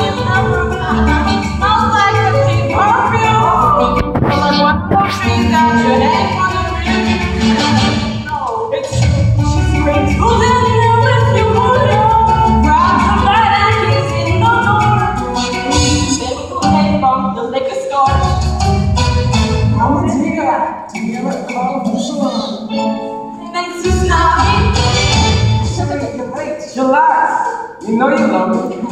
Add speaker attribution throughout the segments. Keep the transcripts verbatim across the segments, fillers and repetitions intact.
Speaker 1: Relax. You know you love me.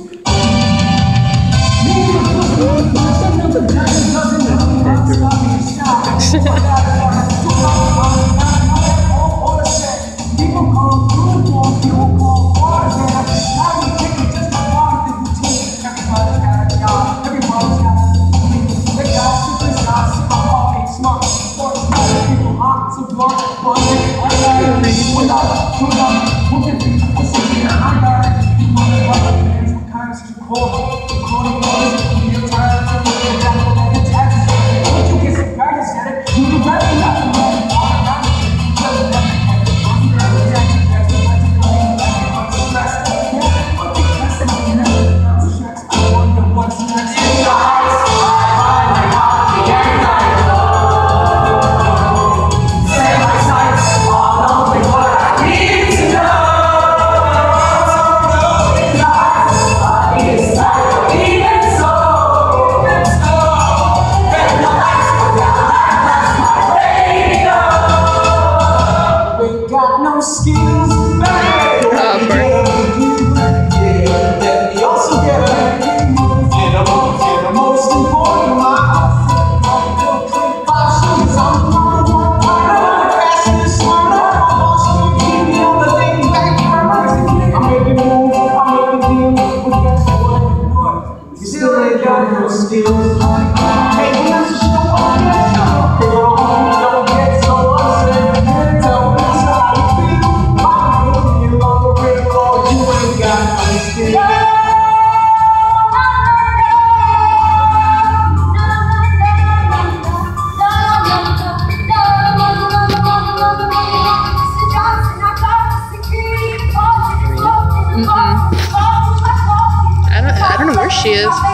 Speaker 2: She is.
Speaker 1: Ask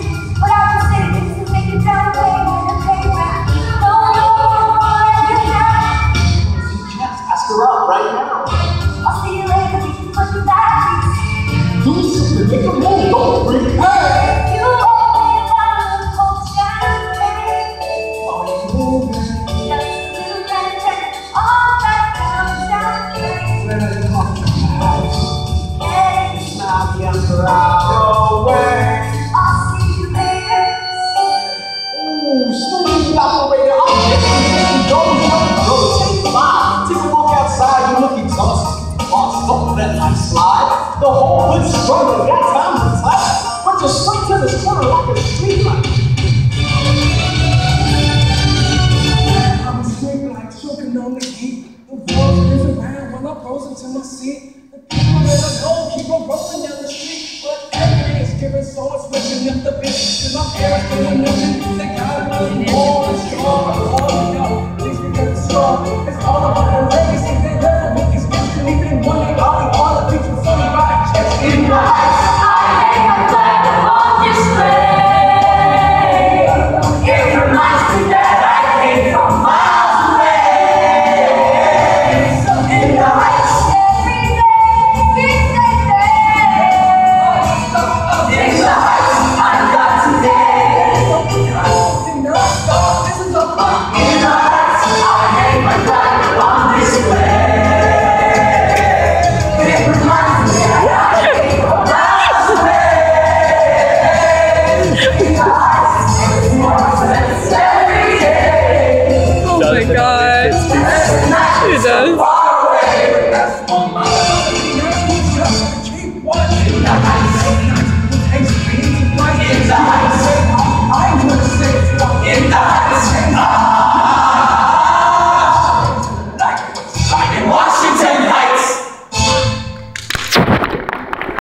Speaker 1: her out right now. I'll see you later. We can push back. Do something. Make a move. Don't break. Hey! You always want to hold champagne. Oh, you move. Just a little better. All that comes down. When I talk to the house. Hey. Now the umbrella away. Smooth operator, I'm just go, go, take five. Take a walk outside, you look exhausted. Boss, don't let me slide. The whole hood's struggling, got time to touch. But you're straight to this corner like a street light. I'm straight like choking on the heat. The voice is around when I froze into my seat. The people that I know keep on rolling down the street. But everything is giving so much switching up the beat. Cause my parents doing nothing, they got another more.